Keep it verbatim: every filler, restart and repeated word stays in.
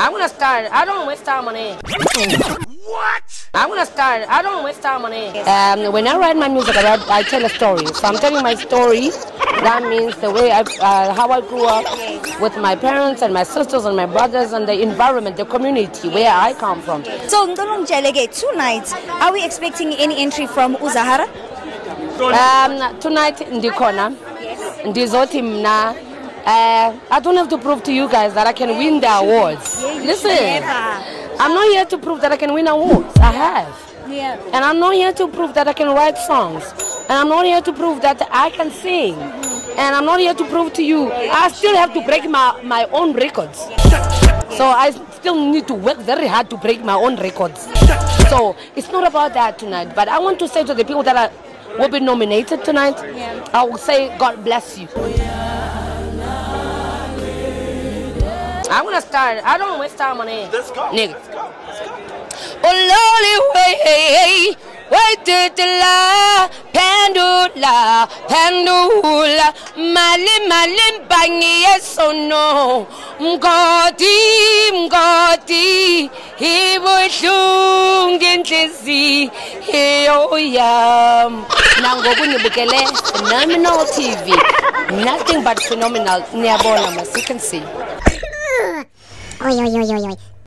I'm gonna start. I don't waste time on it. What? I'm gonna start. I don't waste time on it. Um, when I write my music, I, write, I tell a story. So I'm telling my story. That means the way I, uh, how I grew up with my parents and my sisters and my brothers and the environment, the community where I come from. So tonight, are we expecting any entry from Zahara? Um, tonight in the corner, in the Zotimna. Uh, I don't have to prove to you guys that I can win the awards. Listen, I'm not here to prove that I can win awards. I have. Yeah. And I'm not here to prove that I can write songs. And I'm not here to prove that I can sing. And I'm not here to prove to you. I still have to break my, my own records. So I still need to work very hard to break my own records. So it's not about that tonight. But I want to say to the people that are, will be nominated tonight, I will say, God bless you. I'm gonna start. I don't waste time on it. Let's go. Nigga. Let's go. Let's go. Oh lolly way, wait did the la pendula, pendula, mali mali bangi yes or no. Mgodi, mgodi, he was shungin tisi, he oh yam. Nango bunyubukele, phenomenal T V, nothing but phenomenal. Niabona, as you can see. Oi, oi, oi, oi, oi.